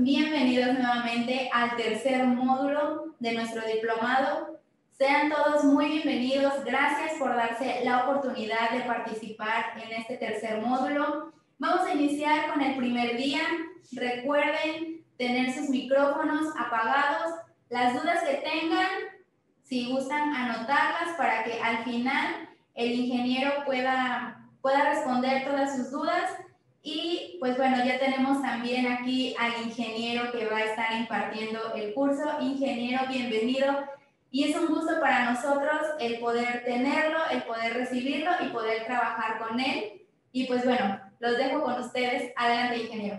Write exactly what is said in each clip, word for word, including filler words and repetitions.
bienvenidos nuevamente al tercer módulo de nuestro diplomado. Sean todos muy bienvenidos, gracias por darse la oportunidad de participar en este tercer módulo. Vamos a iniciar con el primer día. Recuerden tener sus micrófonos apagados. Las dudas que tengan, si gustan anotarlas para que al final el ingeniero pueda, pueda responder todas sus dudas. Y pues bueno, ya tenemos también aquí al ingeniero que va a estar impartiendo el curso. Ingeniero, bienvenido. Y es un gusto para nosotros el poder tenerlo, el poder recibirlo y poder trabajar con él. Y pues bueno, los dejo con ustedes. Adelante, ingeniero.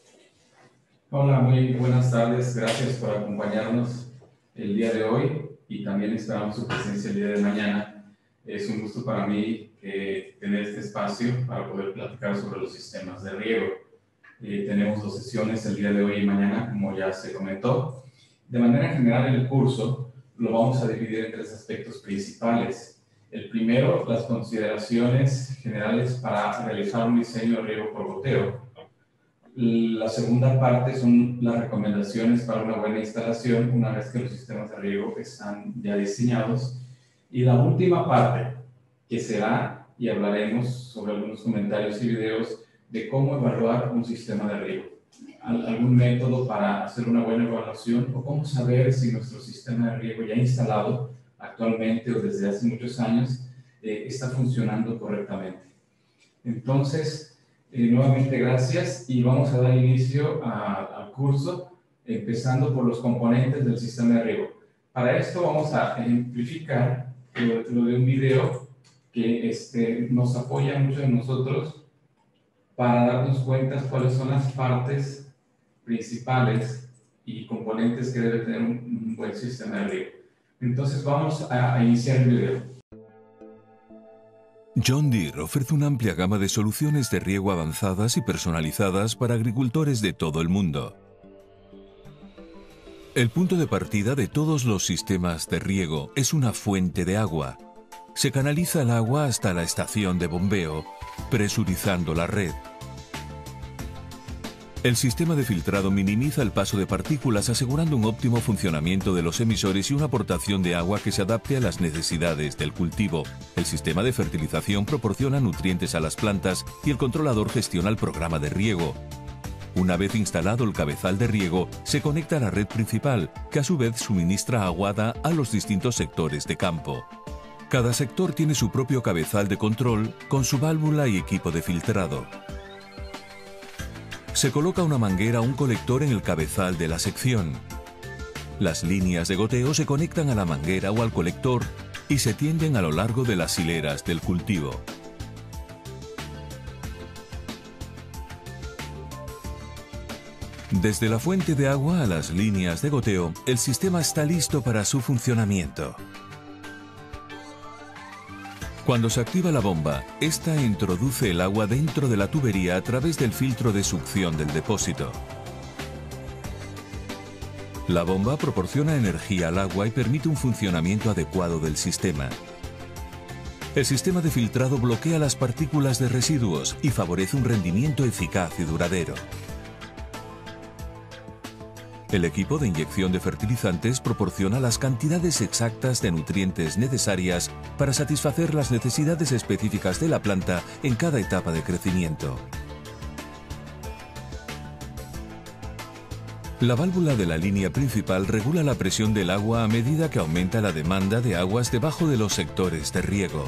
Hola, muy buenas tardes. Gracias por acompañarnos el día de hoy y también esperamos su presencia el día de mañana. Es un gusto para mí eh, tener este espacio para poder platicar sobre los sistemas de riego. Eh, tenemos dos sesiones el día de hoy y mañana, como ya se comentó. De manera general, el curso lo vamos a dividir en tres aspectos principales. El primero, las consideraciones generales para realizar un diseño de riego por goteo. La segunda parte son las recomendaciones para una buena instalación una vez que los sistemas de riego están ya diseñados. Y la última parte, que será, y hablaremos sobre algunos comentarios y videos de cómo evaluar un sistema de riego. Algún método para hacer una buena evaluación o cómo saber si nuestro sistema de riego ya instalado actualmente o desde hace muchos años eh, está funcionando correctamente. Entonces, eh, nuevamente gracias y vamos a dar inicio a, al curso empezando por los componentes del sistema de riego. Para esto vamos a ejemplificar lo, lo de un video que este, nos apoya mucho en nosotros para darnos cuenta cuáles son las partes principales y componentes que debe tener un, un buen sistema de riego. Entonces vamos a, a iniciar el video. John Deere ofrece una amplia gama de soluciones de riego avanzadas y personalizadas para agricultores de todo el mundo. El punto de partida de todos los sistemas de riego es una fuente de agua. Se canaliza el agua hasta la estación de bombeo, presurizando la red. El sistema de filtrado minimiza el paso de partículas, asegurando un óptimo funcionamiento de los emisores y una aportación de agua que se adapte a las necesidades del cultivo. El sistema de fertilización proporciona nutrientes a las plantas y el controlador gestiona el programa de riego. Una vez instalado el cabezal de riego, se conecta a la red principal, que a su vez suministra agua a los distintos sectores de campo. Cada sector tiene su propio cabezal de control, con su válvula y equipo de filtrado. Se coloca una manguera o un colector en el cabezal de la sección. Las líneas de goteo se conectan a la manguera o al colector y se tienden a lo largo de las hileras del cultivo. Desde la fuente de agua a las líneas de goteo, el sistema está listo para su funcionamiento. Cuando se activa la bomba, esta introduce el agua dentro de la tubería a través del filtro de succión del depósito. La bomba proporciona energía al agua y permite un funcionamiento adecuado del sistema. El sistema de filtrado bloquea las partículas de residuos y favorece un rendimiento eficaz y duradero. El equipo de inyección de fertilizantes proporciona las cantidades exactas de nutrientes necesarias para satisfacer las necesidades específicas de la planta en cada etapa de crecimiento. La válvula de la línea principal regula la presión del agua a medida que aumenta la demanda de aguas debajo de los sectores de riego.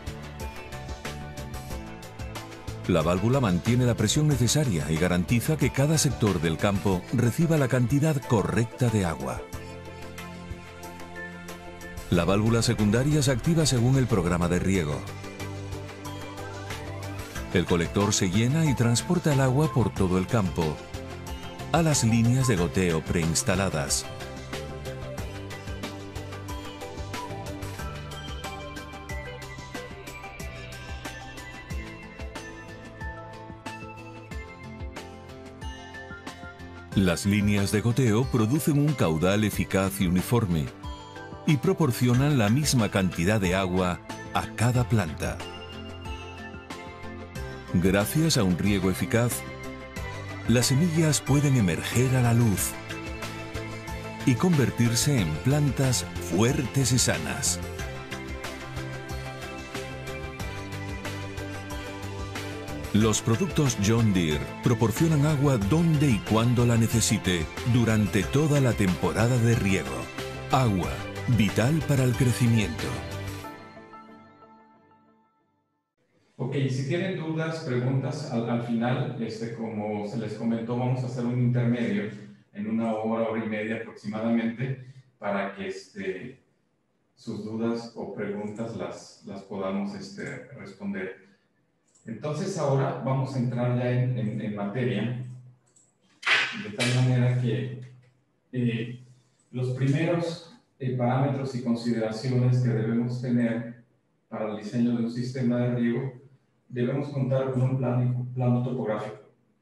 La válvula mantiene la presión necesaria y garantiza que cada sector del campo reciba la cantidad correcta de agua. La válvula secundaria se activa según el programa de riego. El colector se llena y transporta el agua por todo el campo, a las líneas de goteo preinstaladas. Las líneas de goteo producen un caudal eficaz y uniforme y proporcionan la misma cantidad de agua a cada planta. Gracias a un riego eficaz, las semillas pueden emerger a la luz y convertirse en plantas fuertes y sanas. Los productos John Deere proporcionan agua donde y cuando la necesite durante toda la temporada de riego. Agua, vital para el crecimiento. Ok, si tienen dudas, preguntas, al, al final, este, como se les comentó, vamos a hacer un intermedio en una hora, hora y media aproximadamente, para que este, sus dudas o preguntas las, las podamos este, responder. Entonces ahora vamos a entrar ya en, en, en materia, de tal manera que eh, los primeros eh, parámetros y consideraciones que debemos tener para el diseño de un sistema de riego, debemos contar con un plano, plano topográfico.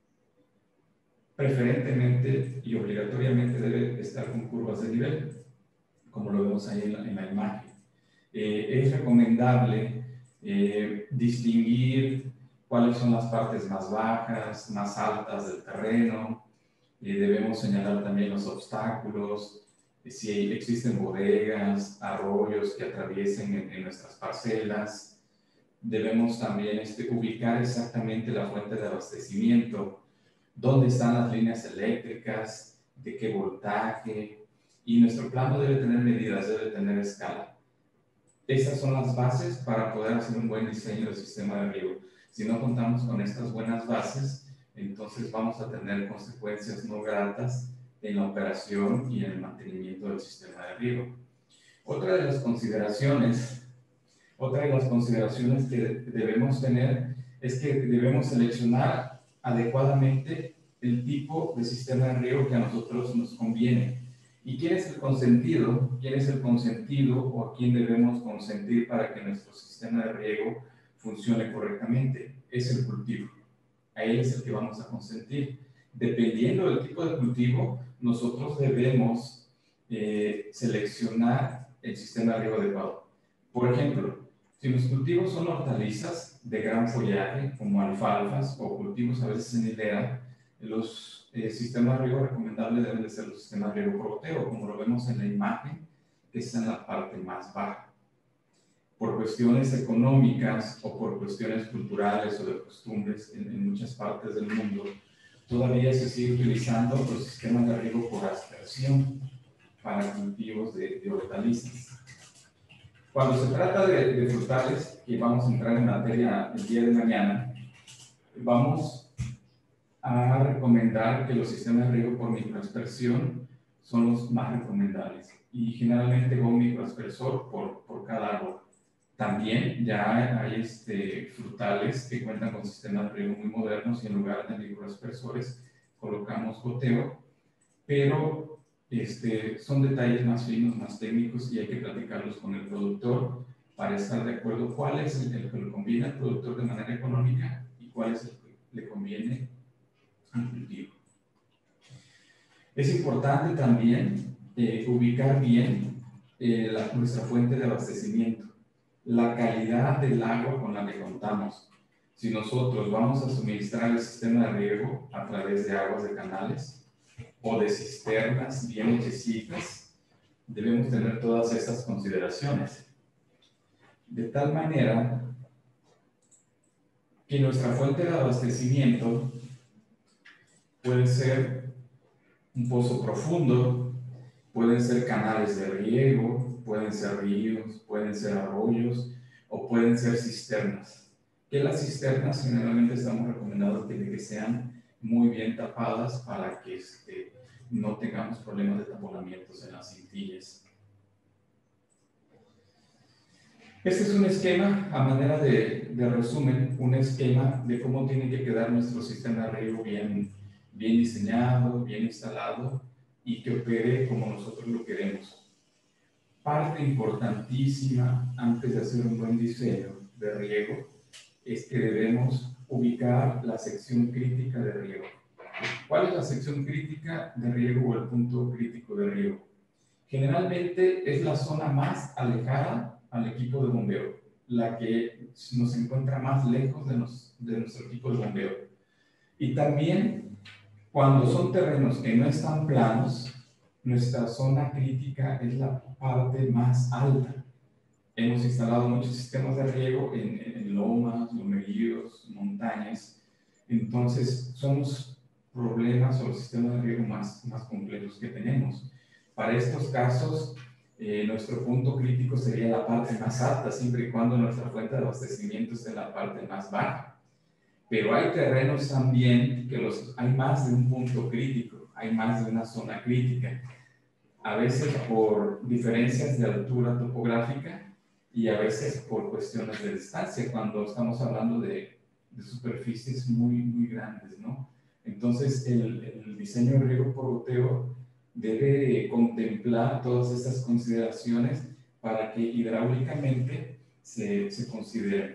Preferentemente y obligatoriamente debe estar con curvas de nivel, como lo vemos ahí en la, en la imagen. Eh, es recomendable eh, distinguir cuáles son las partes más bajas, más altas del terreno. Eh, debemos señalar también los obstáculos, eh, si existen bodegas, arroyos que atraviesen en, en nuestras parcelas. Debemos también este, ubicar exactamente la fuente de abastecimiento, dónde están las líneas eléctricas, de qué voltaje, y nuestro plano debe tener medidas, debe tener escala. Estas son las bases para poder hacer un buen diseño del sistema de riego. Si no contamos con estas buenas bases, entonces vamos a tener consecuencias no gratas en la operación y en el mantenimiento del sistema de riego. Otra de las consideraciones, otra de las consideraciones que debemos tener es que debemos seleccionar adecuadamente el tipo de sistema de riego que a nosotros nos conviene. ¿Y quién es el consentido? ¿Quién es el consentido o a quién debemos consentir para que nuestro sistema de riego funcione correctamente? Es el cultivo. A él es el que vamos a consentir. Dependiendo del tipo de cultivo, nosotros debemos eh, seleccionar el sistema de riego adecuado. Por ejemplo, si los cultivos son hortalizas de gran follaje, como alfalfas o cultivos a veces en hilera, los eh, sistemas de riego recomendables deben de ser los sistemas de riego por goteo, como lo vemos en la imagen, que está en la parte más baja. Por cuestiones económicas o por cuestiones culturales o de costumbres en, en muchas partes del mundo, todavía se sigue utilizando los sistemas de riego por aspersión para cultivos de, de hortalizas. Cuando se trata de, de frutales, y vamos a entrar en materia el día de mañana, vamos a recomendar que los sistemas de riego por microaspersión son los más recomendables y generalmente va un microaspersor por, por cada árbol. También ya hay este, frutales que cuentan con sistemas de riego muy modernos y en lugar de microaspersores colocamos goteo, pero este, son detalles más finos, más técnicos y hay que platicarlos con el productor para estar de acuerdo cuál es el, el que le conviene al productor de manera económica y cuál es el que le conviene al cultivo. Es importante también eh, ubicar bien eh, la, nuestra fuente de abastecimiento, la calidad del agua con la que contamos. Si nosotros vamos a suministrar el sistema de riego a través de aguas de canales o de cisternas bien hechecitas, debemos tener todas estas consideraciones. De tal manera que nuestra fuente de abastecimiento puede ser un pozo profundo, pueden ser canales de riego, pueden ser ríos, pueden ser arroyos o pueden ser cisternas. Que las cisternas generalmente estamos recomendando que, que sean muy bien tapadas para que este, no tengamos problemas de taponamientos en las cintillas. Este es un esquema, a manera de, de resumen, un esquema de cómo tiene que quedar nuestro sistema de riego bien, bien diseñado, bien instalado y que opere como nosotros lo queremos. Parte importantísima antes de hacer un buen diseño de riego es que debemos ubicar la sección crítica de riego. ¿Cuál es la sección crítica de riego o el punto crítico de riego? Generalmente es la zona más alejada al equipo de bombeo, la que nos encuentra más lejos de, nos, de nuestro equipo de bombeo. Y también Cuando son terrenos que no están planos, nuestra zona crítica es la parte más alta. Hemos instalado muchos sistemas de riego en, en lomas, lomeríos, montañas. Entonces, son los problemas o los sistemas de riego más, más complejos que tenemos. Para estos casos, eh, nuestro punto crítico sería la parte más alta, siempre y cuando nuestra fuente de abastecimiento esté en la parte más baja. Pero hay terrenos también que los, hay más de un punto crítico, hay más de una zona crítica. A veces por diferencias de altura topográfica y a veces por cuestiones de distancia, cuando estamos hablando de, de superficies muy, muy grandes, ¿no? Entonces, el, el diseño de riego por goteo debe contemplar todas estas consideraciones para que hidráulicamente se, se considere.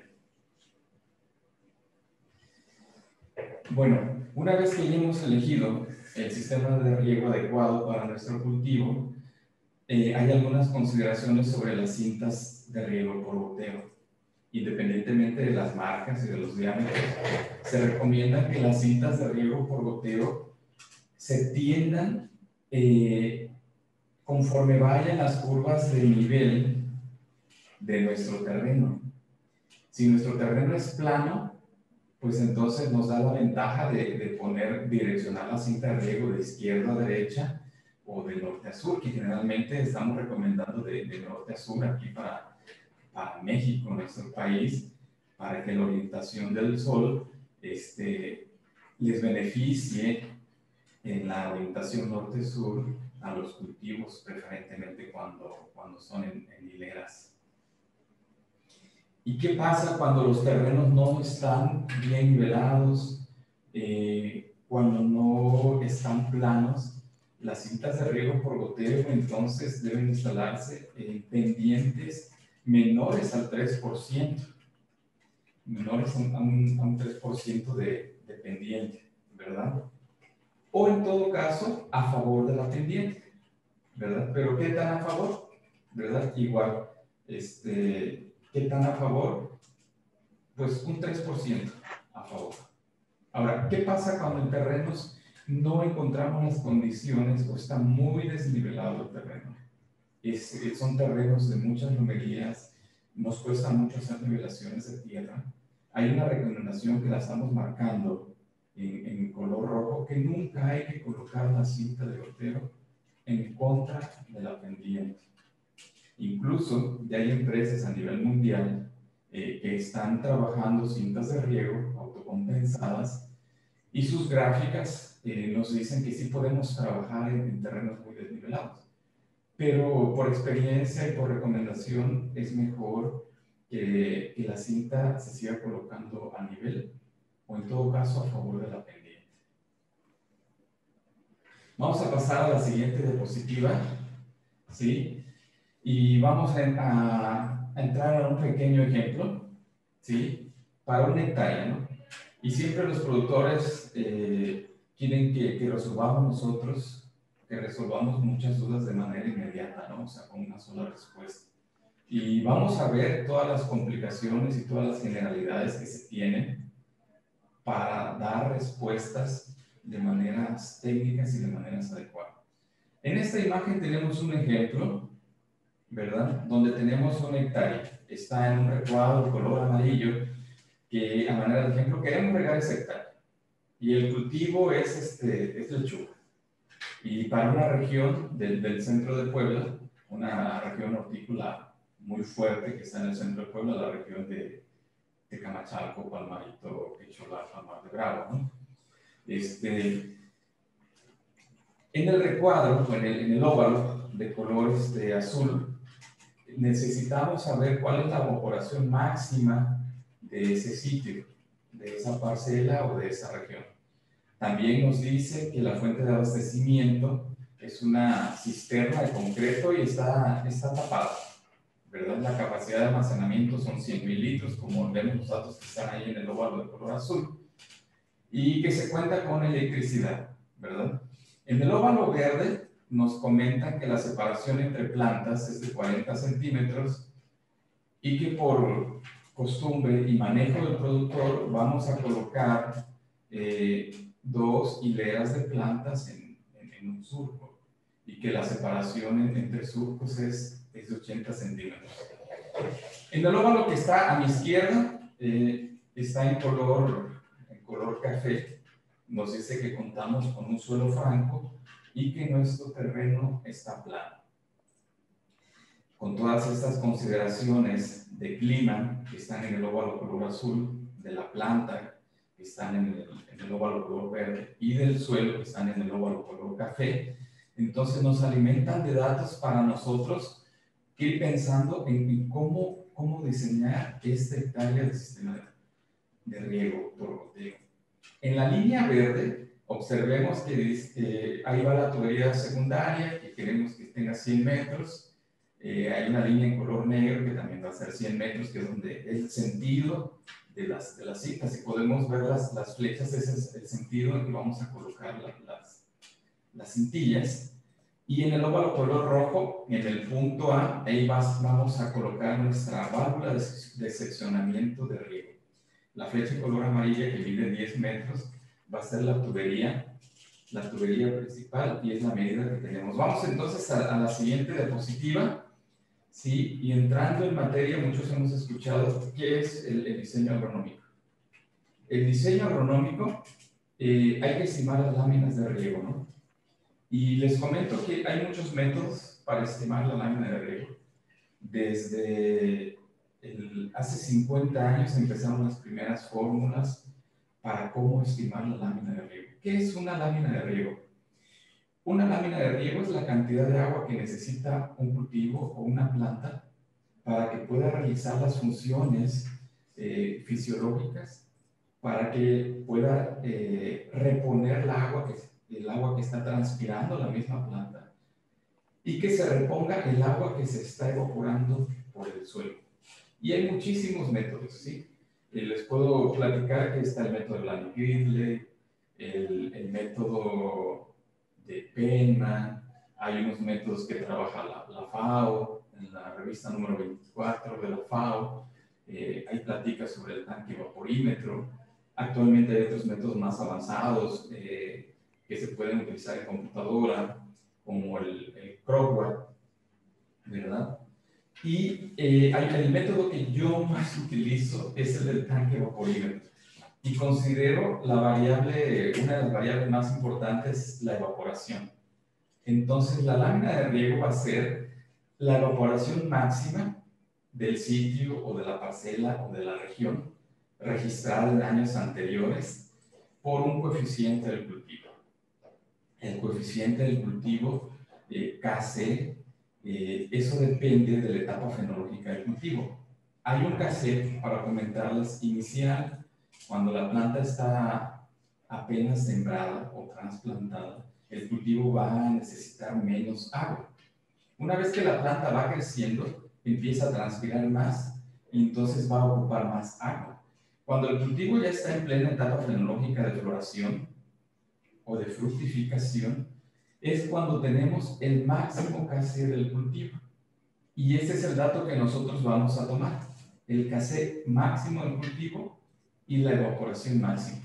Bueno, una vez que ya hemos elegido el sistema de riego adecuado para nuestro cultivo, eh, hay algunas consideraciones sobre las cintas de riego por goteo. Independientemente de las marcas y de los diámetros, se recomienda que las cintas de riego por goteo se tiendan eh, conforme vayan las curvas de nivel de nuestro terreno. Si nuestro terreno es plano, pues entonces nos da la ventaja de, de poner, direccionar la cinta de riego de izquierda a derecha o de norte a sur, que generalmente estamos recomendando de, de norte a sur aquí para, para México, nuestro país, para que la orientación del sol este, les beneficie en la orientación norte-sur a los cultivos, preferentemente cuando, cuando son en, en hileras. ¿Y qué pasa cuando los terrenos no están bien nivelados, eh, cuando no están planos? Las cintas de riego por goteo entonces deben instalarse en pendientes menores al tres por ciento, menores a un, a un tres por ciento de, de pendiente, ¿verdad? O en todo caso, a favor de la pendiente, ¿verdad? Pero ¿qué tan a favor? ¿Verdad? Igual, este, ¿qué tan a favor? Pues un tres por ciento a favor. Ahora, ¿qué pasa cuando en terrenos no encontramos las condiciones o está muy desnivelado el terreno? Es, son terrenos de muchas lomerías, nos cuesta mucho hacer nivelaciones de tierra. Hay una recomendación que la estamos marcando en, en color rojo, que nunca hay que colocar la cinta de goteo en contra de la pendiente. Incluso ya hay empresas a nivel mundial eh, que están trabajando cintas de riego autocompensadas y sus gráficas eh, nos dicen que sí podemos trabajar en, en terrenos muy desnivelados. Pero por experiencia y por recomendación es mejor que, que la cinta se siga colocando a nivel o en todo caso a favor de la pendiente. Vamos a pasar a la siguiente diapositiva, ¿sí? Y vamos a, a, a entrar a un pequeño ejemplo, ¿sí? Para una hectárea, ¿no? Y siempre los productores eh, quieren que, que resolvamos nosotros, que resolvamos muchas dudas de manera inmediata, ¿no? O sea, con una sola respuesta. Y vamos a ver todas las complicaciones y todas las generalidades que se tienen para dar respuestas de maneras técnicas y de maneras adecuadas. En esta imagen tenemos un ejemplo, ¿verdad? Donde tenemos una hectárea. Está en un recuadro color amarillo, que a manera de ejemplo queremos regar esa hectárea. Y el cultivo es, este, es lechuga. Y para una región del, del centro de Puebla, una región hortícola muy fuerte que está en el centro de Puebla, la región de, de Camachalco, Palmarito, Quicholapa, Mar de Bravo, ¿no? Este, en el recuadro, en el, en el óvalo de color este, azul, necesitamos saber cuál es la evaporación máxima de ese sitio, de esa parcela o de esa región. También nos dice que la fuente de abastecimiento es una cisterna de concreto y está, está tapada, ¿verdad? La capacidad de almacenamiento son cien mil litros, como vemos los datos que están ahí en el óvalo de color azul, y que se cuenta con electricidad, ¿verdad? En el óvalo verde nos comentan que la separación entre plantas es de cuarenta centímetros y que por costumbre y manejo del productor vamos a colocar eh, dos hileras de plantas en, en, en un surco y que la separación entre surcos es, es de ochenta centímetros. En el óvalo que está a mi izquierda eh, está en color, en color café. Nos dice que contamos con un suelo franco y que nuestro terreno está plano. Con todas estas consideraciones de clima que están en el óvalo color azul, de la planta que están en el, en el óvalo color verde y del suelo que están en el óvalo color café, entonces nos alimentan de datos para nosotros que ir pensando en, en cómo, cómo diseñar esta hectárea de sistema de, de riego por goteo. En la línea verde, observemos que dice, eh, ahí va la tubería secundaria, que queremos que tenga cien metros. Eh, hay una línea en color negro que también va a ser cien metros, que es donde es el sentido de las, de las citas. Y podemos ver las, las flechas, ese es el sentido en que vamos a colocar la, las, las cintillas. Y en el óvalo color rojo, en el punto A, ahí vas, vamos a colocar nuestra válvula de, de seccionamiento de riego. La flecha color amarilla que mide diez metros va a ser la tubería, la tubería principal y es la medida que tenemos. Vamos entonces a, a la siguiente diapositiva. Sí, y entrando en materia, muchos hemos escuchado qué es el, el diseño agronómico. El diseño agronómico, eh, hay que estimar las láminas de riego, ¿no? Y les comento que hay muchos métodos para estimar la lámina de riego. Desde el, hace cincuenta años empezaron las primeras fórmulas para cómo estimar la lámina de riego. ¿Qué es una lámina de riego? Una lámina de riego es la cantidad de agua que necesita un cultivo o una planta para que pueda realizar las funciones eh, fisiológicas, para que pueda eh, reponer el agua, que, el agua que está transpirando la misma planta y que se reponga el agua que se está evaporando por el suelo. Y hay muchísimos métodos, ¿sí? Eh, les puedo platicar que está el método de Blaney-Gridley, el, el método de Penman, hay unos métodos que trabaja la, la FAO, en la revista número veinticuatro de la FAO, eh, hay pláticas sobre el tanque vaporímetro. Actualmente hay otros métodos más avanzados eh, que se pueden utilizar en computadora, como el, el Crockwatt, ¿verdad? Y eh, hay, el método que yo más utilizo es el del tanque vaporímetro. Y considero la variable, una de las variables más importantes, la evaporación. Entonces, la lámina de riego va a ser la evaporación máxima del sitio o de la parcela o de la región registrada en años anteriores por un coeficiente del cultivo. El coeficiente del cultivo, eh, K C, eh, eso depende de la etapa fenológica del cultivo. Hay un K C, para comentarles, inicial, cuando la planta está apenas sembrada o trasplantada, el cultivo va a necesitar menos agua. Una vez que la planta va creciendo, empieza a transpirar más y entonces va a ocupar más agua. Cuando el cultivo ya está en plena etapa fenológica de floración o de fructificación, es cuando tenemos el máximo K C del cultivo. Y ese es el dato que nosotros vamos a tomar, el K C máximo del cultivo y la evaporación máxima.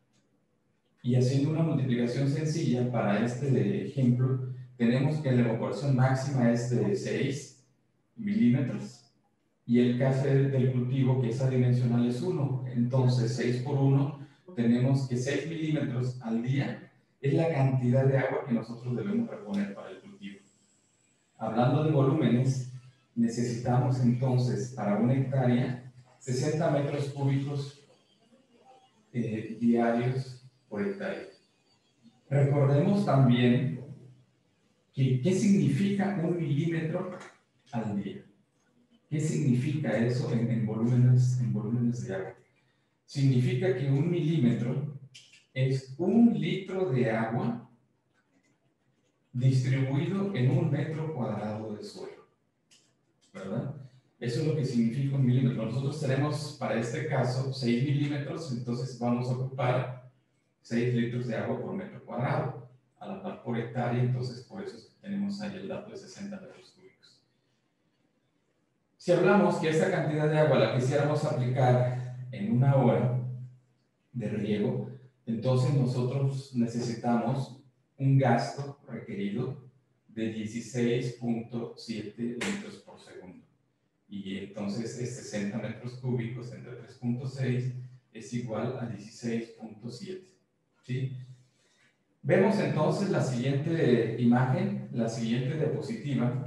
Y haciendo una multiplicación sencilla para este ejemplo, tenemos que la evaporación máxima es de seis milímetros y el K C del cultivo, que es adimensional, es uno. Entonces, seis por uno, tenemos que seis milímetros al día es la cantidad de agua que nosotros debemos reponer para el cultivo. Hablando de volúmenes, necesitamos entonces para una hectárea sesenta metros cúbicos eh, diarios por hectárea. Recordemos también que, ¿qué significa un milímetro al día? ¿Qué significa eso en, en, volúmenes, en volúmenes de agua? Significa que un milímetro es un litro de agua distribuido en un metro cuadrado de suelo, ¿verdad? Eso es lo que significa un milímetro. Nosotros tenemos para este caso seis milímetros, entonces vamos a ocupar seis litros de agua por metro cuadrado, a la par por hectárea, entonces por eso tenemos ahí el dato de sesenta metros cúbicos. Si hablamos que esta cantidad de agua la quisiéramos aplicar en una hora de riego, Entonces nosotros necesitamos un gasto requerido de dieciséis punto siete litros por segundo. Y entonces es sesenta metros cúbicos entre tres punto seis es igual a dieciséis punto siete. ¿Sí? Vemos entonces la siguiente imagen, la siguiente diapositiva.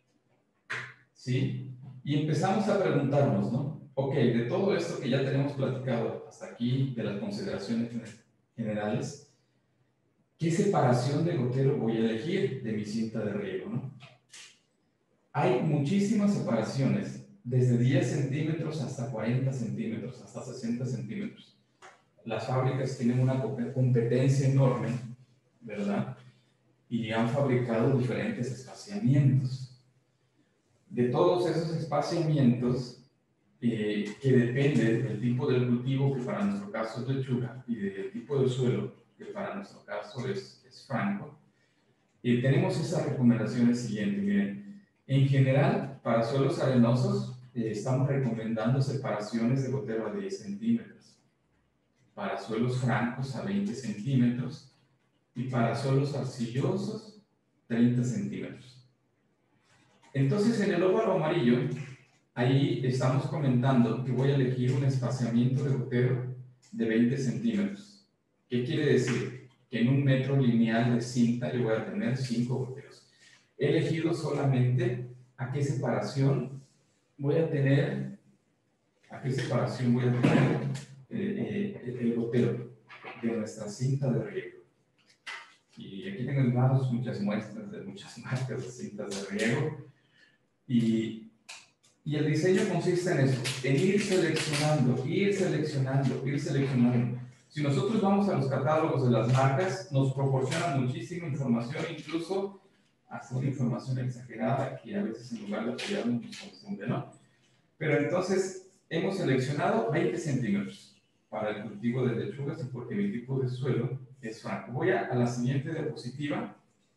¿Sí? Y empezamos a preguntarnos, ¿no? Ok, de todo esto que ya tenemos platicado hasta aquí, de las consideraciones generales, ¿qué separación de gotero voy a elegir de mi cinta de riego, ¿no? Hay muchísimas separaciones, desde diez centímetros hasta cuarenta centímetros, hasta sesenta centímetros. Las fábricas tienen una competencia enorme, ¿verdad? Y han fabricado diferentes espaciamientos. De todos esos espaciamientos, eh, que depende del tipo del cultivo, que para nuestro caso es lechuga, y del tipo de suelo, que para nuestro caso es, es franco, y tenemos esas recomendaciones siguientes. Miren, en general, para suelos arenosos, eh, estamos recomendando separaciones de gotero a diez centímetros, para suelos francos a veinte centímetros, y para suelos arcillosos, treinta centímetros. Entonces, en el óvalo amarillo, ahí estamos comentando que voy a elegir un espaciamiento de gotero de veinte centímetros. ¿Qué quiere decir? Que en un metro lineal de cinta yo voy a tener cinco goteros. He elegido solamente a qué separación voy a tener, a qué separación voy a tener eh, eh, el gotero de nuestra cinta de riego. Y aquí tengo en manos muchas muestras de muchas marcas de cintas de riego. Y Y el diseño consiste en eso, en ir seleccionando, ir seleccionando, ir seleccionando. Si nosotros vamos a los catálogos de las marcas, nos proporcionan muchísima información, incluso hasta una información exagerada que a veces en lugar de apoyarnos nos confunde, ¿no? Pero entonces hemos seleccionado veinte centímetros para el cultivo de lechugas y porque mi tipo de suelo es franco. Voy a, a la siguiente diapositiva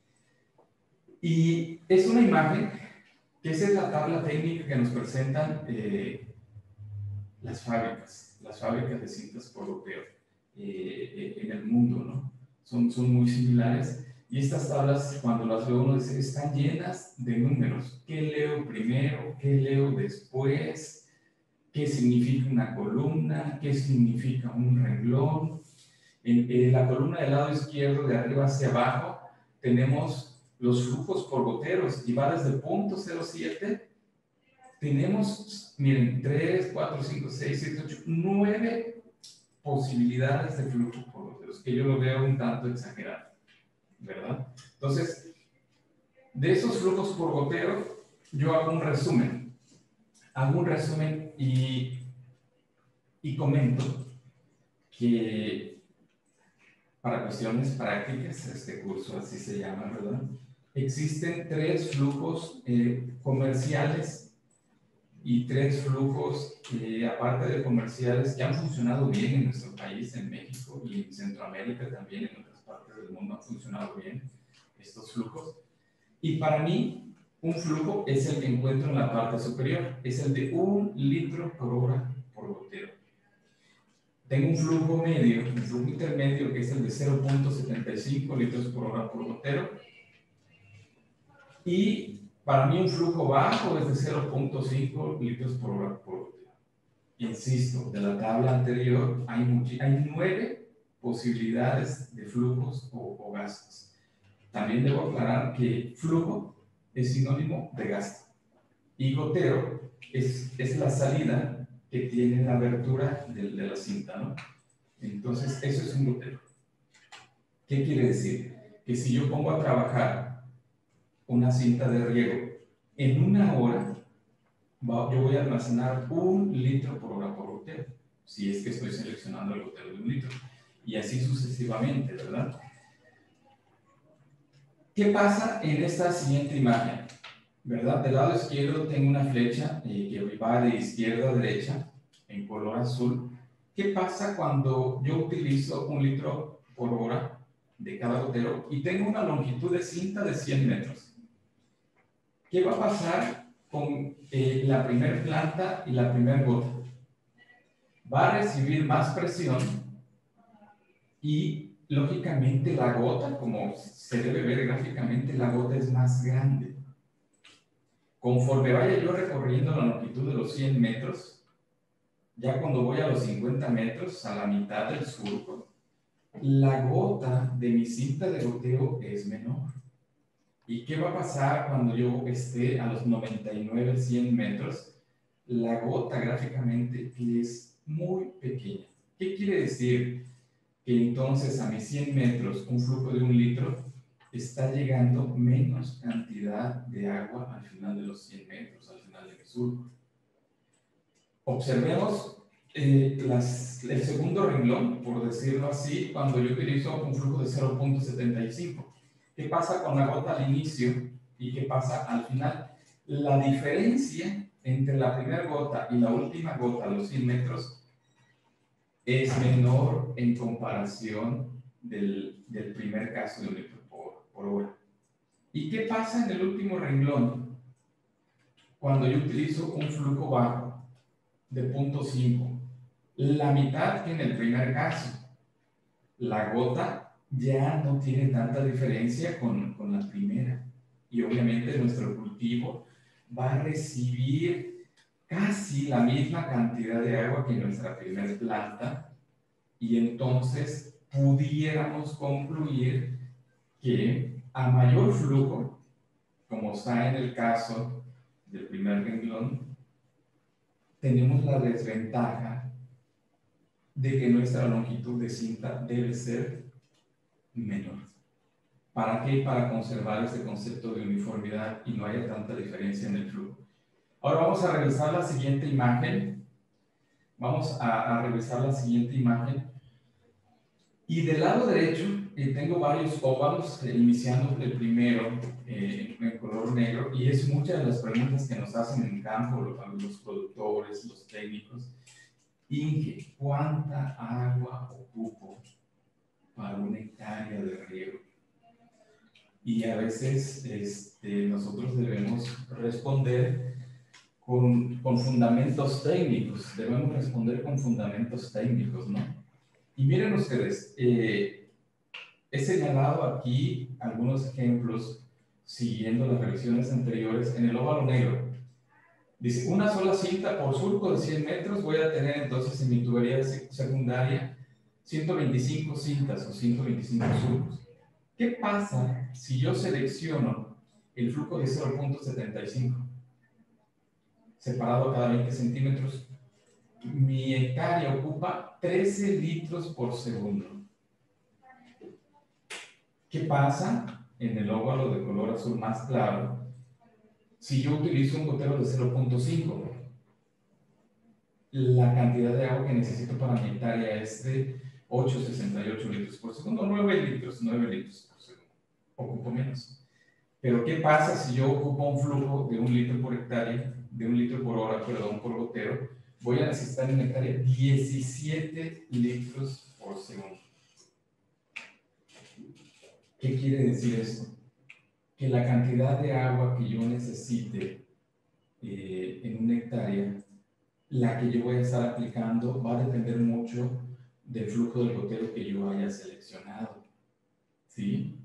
y es una imagen que esa es la tabla técnica que nos presentan eh, las fábricas, las fábricas de cintas por goteo eh, en el mundo, ¿no? Son, son muy similares. Y estas tablas, cuando las veo uno dice, están llenas de números. ¿Qué leo primero? ¿Qué leo después? ¿Qué significa una columna? ¿Qué significa un renglón? En, en la columna del lado izquierdo, de arriba hacia abajo, tenemos los flujos por goteros y va desde punto cero siete. Tenemos, miren, tres, cuatro, cinco, seis, siete, ocho, nueve posibilidades de flujos por goteros, que yo lo veo un tanto exagerado, ¿verdad? Entonces, de esos flujos por gotero, yo hago un resumen. Hago un resumen y, y comento que para cuestiones prácticas, este curso así se llama, ¿verdad? Existen tres flujos eh, comerciales y tres flujos, eh, aparte de comerciales, que han funcionado bien en nuestro país, en México y en Centroamérica también, en otras partes del mundo han funcionado bien estos flujos. Y para mí, un flujo es el que encuentro en la parte superior, es el de un litro por hora por gotero. Tengo un flujo medio, un flujo intermedio, que es el de cero punto setenta y cinco litros por hora por gotero. Y para mí un flujo bajo es de cero punto cinco litros por hora por gotero. Insisto, de la tabla anterior hay, hay nueve posibilidades de flujos o, o gastos. También debo aclarar que flujo es sinónimo de gasto. Y gotero es, es la salida que tiene la abertura de, de la cinta, ¿no? Entonces, eso es un gotero. ¿Qué quiere decir? Que si yo pongo a trabajar una cinta de riego en una hora, yo voy a almacenar un litro por hora por gotero, si es que estoy seleccionando el gotero de un litro, y así sucesivamente, ¿verdad? ¿Qué pasa en esta siguiente imagen? ¿Verdad? Del lado izquierdo tengo una flecha eh, que va de izquierda a derecha en color azul. ¿Qué pasa cuando yo utilizo un litro por hora de cada gotero y tengo una longitud de cinta de cien metros? ¿Qué va a pasar con eh, la primera planta y la primera gota? Va a recibir más presión Y lógicamente la gota, como se debe ver gráficamente, la gota es más grande. Conforme vaya yo recorriendo la longitud de los cien metros, ya cuando voy a los cincuenta metros, a la mitad del surco, la gota de mi cinta de goteo es menor. ¿Y qué va a pasar cuando yo esté a los noventa y nueve, cien metros? La gota gráficamente es muy pequeña. ¿Qué quiere decir? Que entonces a mis cien metros, un flujo de un litro, está llegando menos cantidad de agua al final de los cien metros, al final de mi surco. Observemos eh, las, el segundo renglón, por decirlo así, cuando yo utilizo un flujo de cero punto setenta y cinco. ¿Qué pasa con la gota al inicio y qué pasa al final? La diferencia entre la primera gota y la última gota a los cien metros es menor en comparación del, del primer caso de un litro por, por hora. ¿Y qué pasa en el último renglón? Cuando yo utilizo un flujo bajo de punto cinco, la mitad que en el primer caso. La gota ya no tiene tanta diferencia con, con la primera. Y obviamente nuestro cultivo va a recibir casi la misma cantidad de agua que nuestra primera planta, y entonces pudiéramos concluir que a mayor flujo, como está en el caso del primer renglón, tenemos la desventaja de que nuestra longitud de cinta debe ser menor. ¿Para qué? Para conservar ese concepto de uniformidad y no haya tanta diferencia en el flujo. Ahora vamos a revisar la siguiente imagen. Vamos a, a revisar la siguiente imagen. Y del lado derecho eh, tengo varios óvalos, eh, iniciando el primero eh, en color negro, y es muchas de las preguntas que nos hacen en campo los, los productores, los técnicos. Inge, ¿cuánta agua ocupo para una hectárea de riego? Y a veces este, nosotros debemos responder con, con fundamentos técnicos, debemos responder con fundamentos técnicos, ¿no? Y miren ustedes, eh, he señalado aquí algunos ejemplos siguiendo las revisiones anteriores en el óvalo negro. Dice, una sola cinta por surco de cien metros, voy a tener entonces en mi tubería secundaria ciento veinticinco cintas o ciento veinticinco surcos. ¿Qué pasa si yo selecciono el flujo de cero punto setenta y cinco? Separado cada veinte centímetros, mi hectárea ocupa trece litros por segundo. ¿Qué pasa en el óvalo de color azul más claro si yo utilizo un gotero de cero punto cinco? La cantidad de agua que necesito para mi hectárea es de ocho punto sesenta y ocho litros por segundo, nueve litros, nueve litros por segundo. Ocupo menos. Pero ¿qué pasa si yo ocupo un flujo de un litro por hectárea, de un litro por hora, perdón, por gotero? Voy a necesitar en hectárea diecisiete litros por segundo. ¿Qué quiere decir esto? Que la cantidad de agua que yo necesite eh, en una hectárea, la que yo voy a estar aplicando, va a depender mucho del flujo del gotero que yo haya seleccionado. ¿Sí?